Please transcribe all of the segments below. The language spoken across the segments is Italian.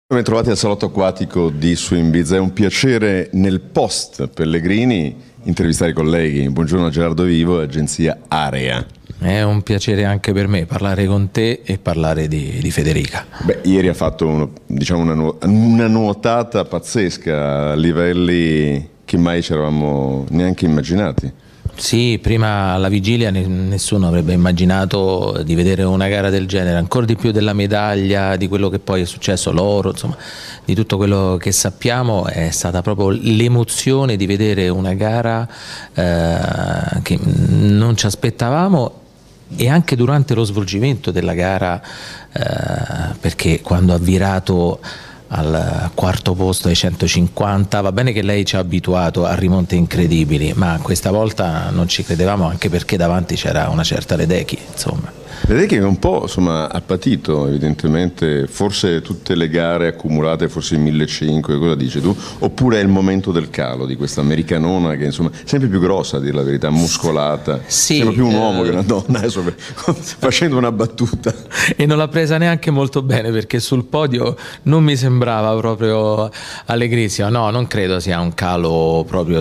Ben trovati al salotto acquatico di Su Ibiza. È un piacere nel post Pellegrini intervistare i colleghi. Buongiorno Gerardo Vivo, agenzia Area. È un piacere anche per me parlare con te e parlare di Federica. Beh, ieri ha fatto una nuotata pazzesca a livelli che mai ci eravamo neanche immaginati. Sì, prima alla vigilia nessuno avrebbe immaginato di vedere una gara del genere, ancora di più della medaglia, di quello che poi è successo, l'oro, insomma, di tutto quello che sappiamo. È stata proprio l'emozione di vedere una gara che non ci aspettavamo, e anche durante lo svolgimento della gara, perché quando ha virato al quarto posto ai 150, va bene che lei ci ha abituato a rimonte incredibili, ma questa volta non ci credevamo, anche perché davanti c'era una certa Ledecky, insomma. Ledecky che un po' insomma ha patito evidentemente, forse tutte le gare accumulate, forse 1500, cosa dici tu? Oppure è il momento del calo di questa americanona che insomma è sempre più grossa, a dire la verità, muscolata, sì, sembra più un uomo che una donna, facendo una battuta. E non l'ha presa neanche molto bene, perché sul podio non mi sembrava proprio allegrissima. No, non credo sia un calo proprio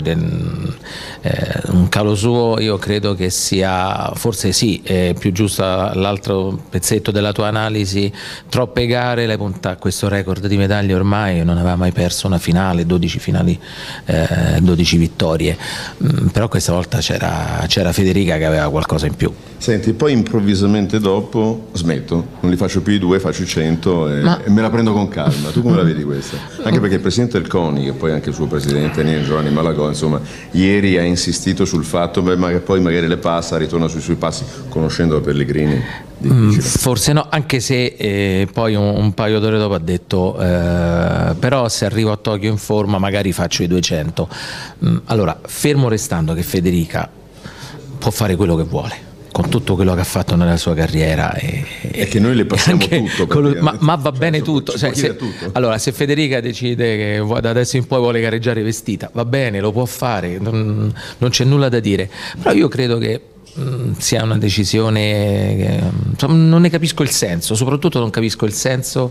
un calo suo. Io credo che sia, forse sì, è più giusta l'altro pezzetto della tua analisi, troppe gare, lei punta a questo record di medaglie, ormai non aveva mai perso una finale, 12 finali, 12 vittorie, però questa volta c'era Federica che aveva qualcosa in più. Senti, poi improvvisamente dopo smetto, non li faccio più i 2, faccio i 100 e me la prendo con calma. Tu come la vedi questa? Anche perché il presidente del CONI, che poi è anche il suo presidente, Giovanni Malagò, insomma, ieri ha insistito sul fatto che poi magari le passa, ritorna sui suoi passi, conoscendo Pellegrini. Forse no, anche se poi un paio d'ore dopo ha detto però se arrivo a Tokyo in forma magari faccio i 200. Allora, fermo restando che Federica può fare quello che vuole con tutto quello che ha fatto nella sua carriera, e che noi le passiamo tutto, ma va bene tutto. Allora, se Federica decide che da adesso in poi vuole gareggiare vestita, va bene, lo può fare, non c'è nulla da dire, però io credo che sia una decisione che, insomma, non ne capisco il senso, soprattutto non capisco il senso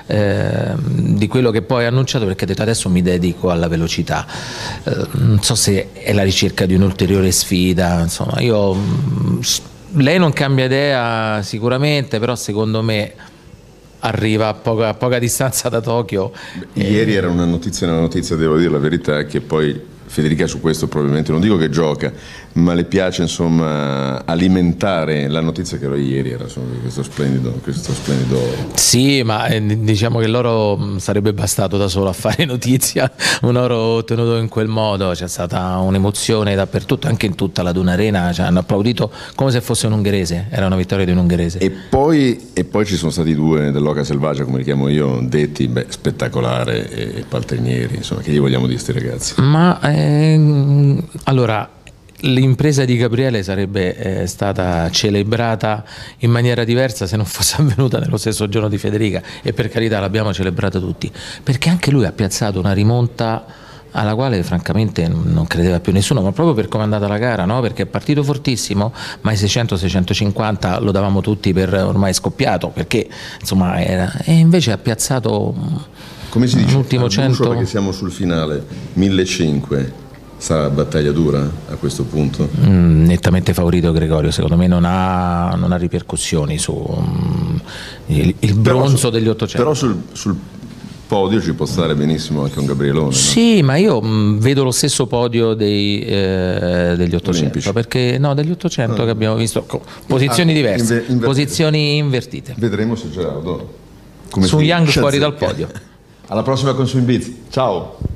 di quello che poi ha annunciato, perché ha detto adesso mi dedico alla velocità. Non so se è la ricerca di un'ulteriore sfida, insomma, lei non cambia idea sicuramente, però secondo me arriva a poca distanza da Tokyo. Ieri era una notizia, devo dire la verità, che poi Federica su questo probabilmente, non dico che gioca, ma le piace insomma alimentare la notizia che ieri era questo splendido. Sì, ma diciamo che l'oro sarebbe bastato da solo a fare notizia, un oro ottenuto in quel modo. C'è stata un'emozione dappertutto, anche in tutta la Duna Arena, hanno applaudito come se fosse un ungherese, era una vittoria di un ungherese. E poi ci sono stati due dell'Oca Selvaggia, come li chiamo io, detti spettacolare e paltrinieri, insomma, che gli vogliamo dire sti ragazzi? Ma allora, l'impresa di Gabriele sarebbe stata celebrata in maniera diversa se non fosse avvenuta nello stesso giorno di Federica, e per carità l'abbiamo celebrata tutti, perché anche lui ha piazzato una rimonta alla quale francamente non credeva più nessuno, ma proprio per come è andata la gara, no? Perché è partito fortissimo, ma i 600-650 lo davamo tutti per ormai scoppiato, perché insomma e invece ha piazzato, come si dice, l'ultimo 100, perché siamo sul finale, 1500. Sarà battaglia dura a questo punto? Nettamente favorito Gregorio, secondo me non ha ripercussioni su il bronzo degli 800. Però sul podio ci può stare benissimo anche un Gabrielone. Sì, no? Ma io vedo lo stesso podio degli 800 Olimpici. Perché no, degli 800 che abbiamo visto posizioni diverse, posizioni invertite. Vedremo se Gerardo su Young fuori dal podio. Alla prossima con Su Ibiza. Ciao.